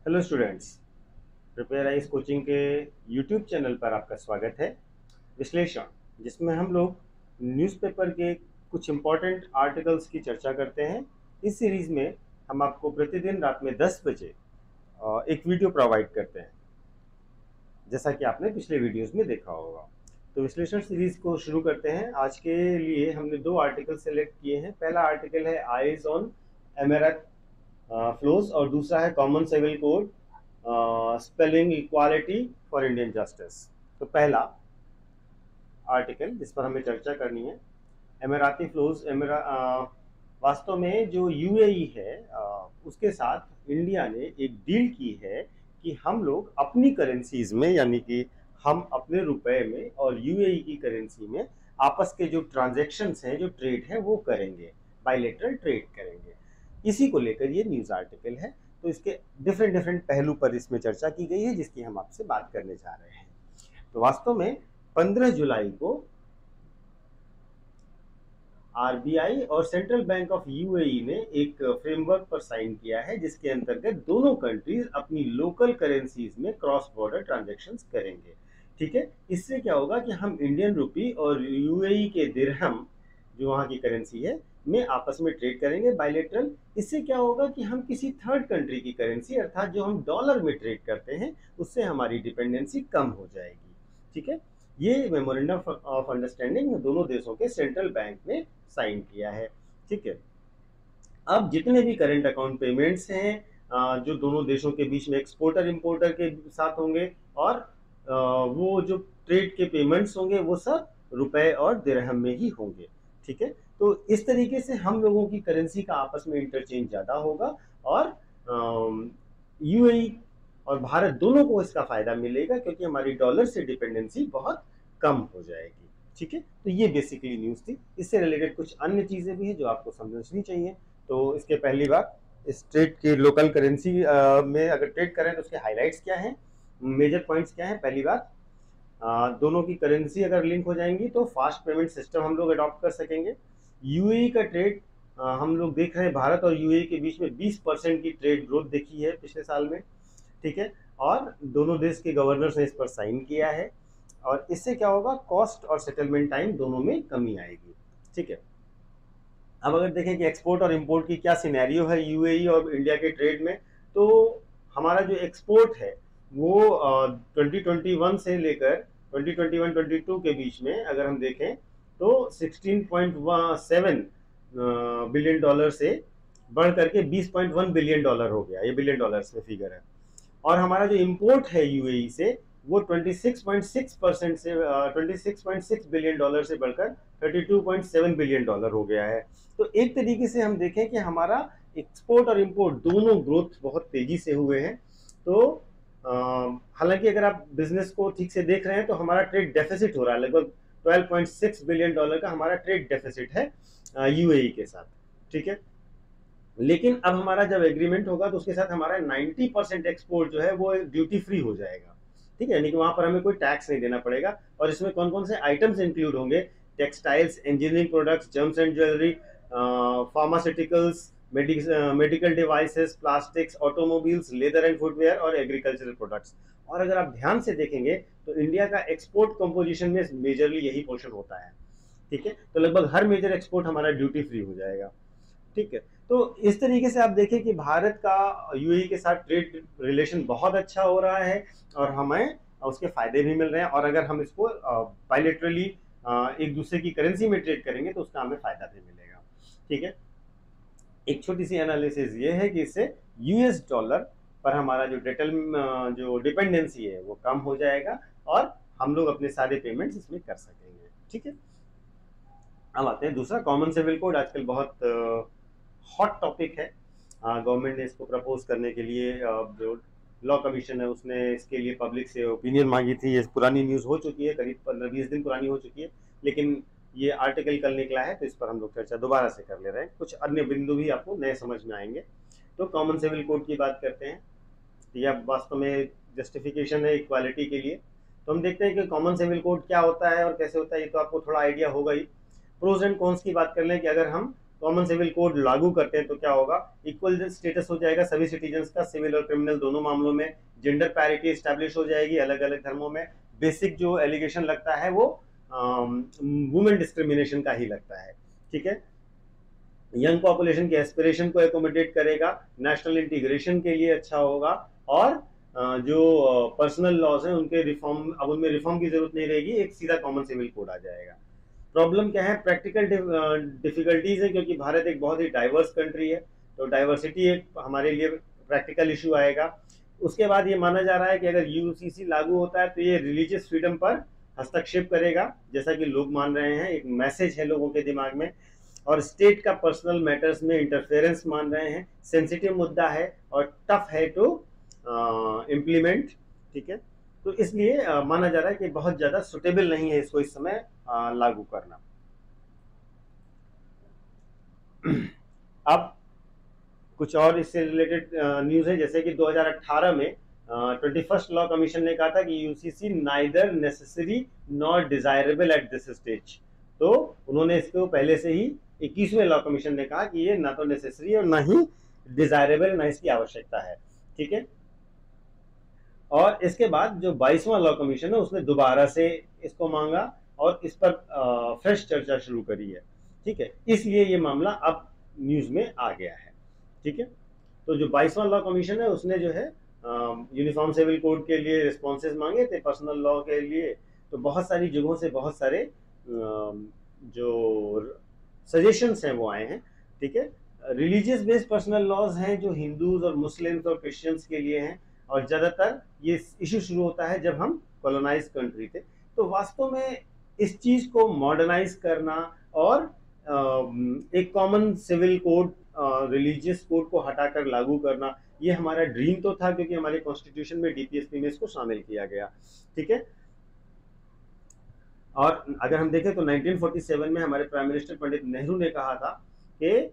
Hello students, prepare eyes coaching के YouTube channel पर आपका स्वागत है। विश्लेषण, जिसमें हम लोग न्यूज़पेपर के कुछ इम्पोर्टेंट आर्टिकल्स की चर्चा करते हैं। इस सीरीज़ में हम आपको प्रतिदिन रात में 10 बजे एक वीडियो प्रोवाइड करते हैं, जैसा कि आपने पिछले वीडियोस में देखा होगा। तो विश्लेषण सीरीज को शुरू करते हैं। आज के लिए हमने दो आर्टिकल सेलेक्ट किए हैं। पहला आर्टिकल है आइज ऑन एमेरत फ्लोज और दूसरा है common civil code spelling equality for Indian justice. तो पहला आर्टिकल जिस पर हमें चर्चा करनी है, एमिराती फ्लोज। वास्तव में जो यूएई है उसके साथ इंडिया ने एक डील की है कि हम लोग अपनी करेंसीज में, यानी कि हम अपने रुपए में और यूएई की करेंसी में आपस के जो ट्रांजैक्शंस हैं, जो ट्रेड है, वो करेंगे, बायलैटरल ट्रेड करेंगे। इसी को लेकर ये न्यूज़ आर्टिकल है। तो इसके डिफरेंट पहलू पर इसमें चर्चा की गई है, जिसकी हम आपसे बात करने जा रहे हैं। तो वास्तव में 15 जुलाई को आरबीआई और सेंट्रल बैंक ऑफ यूएई ने एक फ्रेमवर्क पर साइन किया है, जिसके अंतर्गत दोनों कंट्रीज अपनी लोकल करेंसीज में क्रॉस बॉर्डर ट्रांजैक्शंस करेंगे। ठीक है, इससे क्या होगा कि हम इंडियन रुपी और यूएई के दिरहम, जो वहाँ की करेंसी है, में आपस में ट्रेड करेंगे बायलैटरल। इससे क्या होगा कि हम किसी थर्ड कंट्री की करेंसी, अर्थात जो हम डॉलर में ट्रेड करते हैं, उससे हमारी डिपेंडेंसी कम हो जाएगी। ठीक है, ये मेमोरेंडम ऑफ अंडरस्टैंडिंग दोनों देशों के सेंट्रल बैंक ने साइन किया है। ठीक है, अब जितने भी करंट अकाउंट पेमेंट्स हैं जो दोनों देशों के बीच में एक्सपोर्टर इंपोर्टर के साथ होंगे, और वो जो ट्रेड के पेमेंट्स होंगे, वो सब रुपए और दिरहम में ही होंगे। ठीक है, तो इस तरीके से हम लोगों की करेंसी का आपस में इंटरचेंज ज़्यादा होगा और यूएई और भारत दोनों को इसका फायदा मिलेगा, क्योंकि हमारी डॉलर से डिपेंडेंसी बहुत कम हो जाएगी। ठीक है, तो ये बेसिकली न्यूज़ थी। इससे रिलेटेड कुछ अन्य चीज़ें भी हैं जो आपको समझनी चाहिए। तो इसके पहली बात, इस ट्रेड की लोकल करेंसी में अगर ट्रेड करें तो उसके हाइलाइट्स क्या हैं, मेजर पॉइंट्स क्या हैं। पहली बात, दोनों की करेंसी अगर लिंक हो जाएंगी तो फास्ट पेमेंट सिस्टम हम लोग अडॉप्ट कर सकेंगे। यूएई का ट्रेड हम लोग देख रहे हैं, भारत और यूएई के बीच में 20% की ट्रेड ग्रोथ देखी है पिछले साल में। ठीक है, और दोनों देश के गवर्नर्स ने इस पर साइन किया है, और इससे क्या होगा, कॉस्ट और सेटलमेंट टाइम दोनों में कमी आएगी। ठीक है, अब अगर देखें कि एक्सपोर्ट और इंपोर्ट की क्या सिनेरियो है यूएई और इंडिया के ट्रेड में, तो हमारा जो एक्सपोर्ट है वो 2021 से लेकर 2021-22 के बीच में अगर हम देखें तो 16.7 बिलियन डॉलर से बढ़ करके 20.1 बिलियन डॉलर हो गया। ये बिलियन डॉलर्स में फिगर है। और हमारा जो इंपोर्ट है यूएई से, वो 26.6% से 26.6 बिलियन डॉलर से बढ़कर 32.7 बिलियन डॉलर हो गया है। तो एक तरीके से हम देखें कि हमारा एक्सपोर्ट और इंपोर्ट दोनों ग्रोथ बहुत तेजी से हुए हैं। तो हालांकि अगर आप बिजनेस को ठीक से देख रहे हैं तो हमारा ट्रेड डेफिसिट हो रहा है, लगभग 12.6 बिलियन डॉलर का हमारा ट्रेड डेफिसिट है यूएई के साथ। ठीक है, लेकिन अब हमारा जब एग्रीमेंट होगा तो उसके साथ हमारा 90% एक्सपोर्ट जो है वो ड्यूटी फ्री हो जाएगा। ठीक है, यानी कि वहां पर हमें कोई टैक्स नहीं देना पड़ेगा। और इसमें कौन कौन से आइटम्स इंक्लूड होंगे, textiles, engineering products, gems and jewellery, pharmaceuticals, medical devices, plastics, automobiles, leather and footwear और एग्रीकल्चरल प्रोडक्ट्स। और अगर आप ध्यान से देखेंगे तो इंडिया का एक्सपोर्ट कंपोजिशन में मेजरली यही पोर्शन होता है। ठीक है, तो लगभग हर मेजर एक्सपोर्ट हमारा ड्यूटी फ्री हो जाएगा। ठीक है, तो इस तरीके से आप देखें कि भारत का यूएई के साथ ट्रेड रिलेशन बहुत अच्छा हो रहा है और हमें उसके फायदे भी मिल रहे हैं। और अगर हम इसको बायलैटरली एक दूसरे की करेंसी में ट्रेड करेंगे तो उसका हमें फायदा भी मिलेगा। ठीक है, एक छोटी सी एनालिसिस ये है कि इससे यूएस डॉलर पर हमारा जो डिपेंडेंसी है वो कम हो जाएगा और हम लोग अपने सारे पेमेंट्स इसमें कर सकेंगे। ठीक है, अब आते हैं दूसरा, कॉमन सिविल कोड। आजकल बहुत हॉट टॉपिक है। गवर्नमेंट ने इसको प्रपोज करने के लिए जो लॉ कमीशन है उसने इसके लिए पब्लिक से ओपिनियन मांगी थी। ये पुरानी न्यूज़ हो चुकी है, करीब 15-20 दिन पुरानी हो चुकी है, लेकिन ये आर्टिकल कल निकला है तो इस पर हम लोग चर्चा दोबारा से कर ले रहे हैं। कुछ अन्य बिंदु भी आपको नए समझ में आएंगे। तो कॉमन सिविल कोड की बात करते हैं। यह वास्तव में जस्टिफिकेशन है इक्वालिटी के लिए। तो हम देखते हैं कि कॉमन सिविल कोड क्या होता है और कैसे होता है, ये तो आपको थोड़ा आइडिया होगा ही। प्रोज एंड कॉन्स की बात कर लें कि अगर हम कॉमन सिविल कोड लागू करते हैं तो क्या होगा, इक्वल स्टेटस हो जाएगा सभी सिटीजन्स का, सिविल और क्रिमिनल दोनों मामलों में, जेंडर पैरिटी स्टैब्लिश हो जाएगी अलग अलग धर्मों में, बेसिक जो एलिगेशन लगता है वो वुमेन डिस्क्रिमिनेशन का ही लगता है, ठीक है। यंग पॉपुलेशन के एस्पिरेशन को एकोमोडेट करेगा, नेशनल इंटीग्रेशन के लिए अच्छा होगा, और जो पर्सनल लॉज हैं उनके रिफॉर्म, अब उनमें रिफॉर्म की जरूरत नहीं रहेगी, एक सीधा कॉमन सिविल कोड आ जाएगा। प्रॉब्लम क्या है, प्रैक्टिकल डिफिकल्टीज है, क्योंकि भारत एक बहुत ही डाइवर्स कंट्री है, तो डाइवर्सिटी एक हमारे लिए प्रैक्टिकल इशू आएगा। उसके बाद ये माना जा रहा है कि अगर यूसीसी लागू होता है तो ये रिलीजियस फ्रीडम पर हस्तक्षेप करेगा, जैसा कि लोग मान रहे हैं, एक मैसेज है लोगों के दिमाग में, और स्टेट का पर्सनल मैटर्स में इंटरफेरेंस मान रहे हैं, सेंसिटिव मुद्दा है और टफ है टू इम्प्लीमेंट, ठीक है। तो इसलिए माना जा रहा है कि बहुत ज्यादा सुटेबल नहीं है इसको इस समय लागू करना। अब कुछ और इससे रिलेटेड न्यूज है, जैसे कि 2018 में 21st लॉ कमीशन ने कहा था कि UCC neither necessary not desirable at this stage, तो उन्होंने इसको पहले से ही 21वें लॉ कमीशन ने कहा कि ये ना तो नेसेसरी और ना ही डिजायरेबल, ना इसकी आवश्यकता है, ठीक है। और इसके बाद जो 22वां लॉ कमीशन है उसने दोबारा से इसको मांगा और इस पर फ्रेश चर्चा शुरू करी है, ठीक है, इसलिए ये मामला अब न्यूज में आ गया है, ठीक है। तो जो 22वां लॉ कमीशन है उसने जो है यूनिफॉर्म सिविल कोड के लिए रिस्पॉन्सेज मांगे थे पर्सनल लॉ के लिए, तो बहुत सारी जगहों से बहुत सारे जो सजेशंस हैं वो आए हैं, ठीक है। रिलीजियस बेस्ड पर्सनल लॉज हैं जो हिंदूज और मुस्लिम्स और क्रिश्चियंस के लिए हैं, और ज़्यादातर ये इशू शुरू होता है जब हम कॉलोनाइज कंट्री थे। तो वास्तव में इस चीज़ को मॉडर्नाइज करना और एक common civil code, religious code को हटाकर लागू करना, ये हमारा ड्रीम तो था, क्योंकि हमारे कॉन्स्टिट्यूशन में डीपीएसपी में इसको शामिल किया गया, ठीक है। और अगर हम देखें तो 1947 में हमारे प्राइम मिनिस्टर पंडित नेहरू ने कहा था कि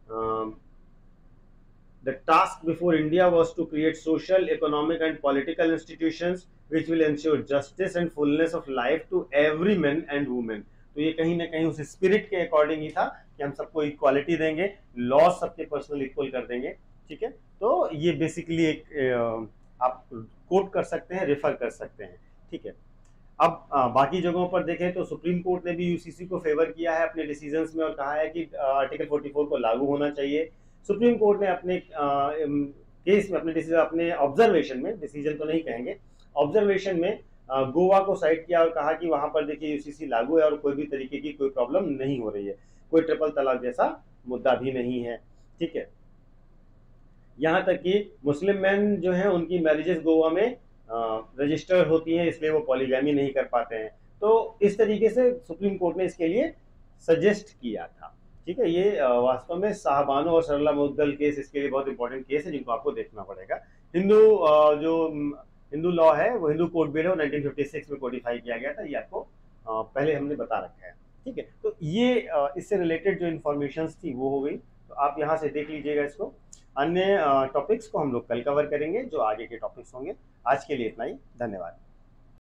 the task before India was to create social, economic and political institutions which will ensure justice and fullness of life to every man and woman। तो ये कहीं ना कहीं उस स्पिरिट के अकॉर्डिंग ही था कि हम सबको इक्वालिटी देंगे, लॉ सबके पर्सनल इक्वल कर देंगे, ठीक है। तो ये बेसिकली एक आप कोट कर सकते हैं, रेफर कर सकते हैं, ठीक है। अब बाकी जगहों पर देखें तो सुप्रीम कोर्ट ने भी यूसीसी को फेवर किया है अपने डिसीजंस में और कहा है कि आर्टिकल 44 को लागू होना चाहिए। सुप्रीम कोर्ट ने अपने केस में, अपने डिसीजन, अपने ऑब्जर्वेशन में, डिसीजन तो नहीं कहेंगे, ऑब्जर्वेशन में गोवा को साइड किया और कहा कि वहां पर देखिए यूसीसी लागू है और कोई भी तरीके की कोई प्रॉब्लम नहीं हो रही है, कोई ट्रिपल तलाक जैसा मुद्दा भी नहीं है, ठीक है। यहाँ तक कि मुस्लिम मैन जो है उनकी मैरिजेस गोवा में रजिस्टर होती हैं, इसलिए वो पॉलीगैमी नहीं कर पाते हैं। तो इस तरीके से सुप्रीम कोर्ट ने इसके लिए सजेस्ट किया था, ठीक है। ये वास्तव में साहबानो और सरला मुद्दल केस इसके लिए बहुत इंपॉर्टेंट केस है जिनको आपको देखना पड़ेगा। जो हिंदू लॉ है वो हिंदू कोड बिल है, 1956 में कोडिफाई किया गया था, ये आपको पहले हमने बता रखा है, ठीक है। तो ये इससे रिलेटेड जो इन्फॉर्मेशन थी वो हो गई, तो आप यहाँ से देख लीजिएगा इसको। अन्य टॉपिक्स को हम लोग कल कवर करेंगे जो आगे के टॉपिक्स होंगे। आज के लिए इतना ही, धन्यवाद।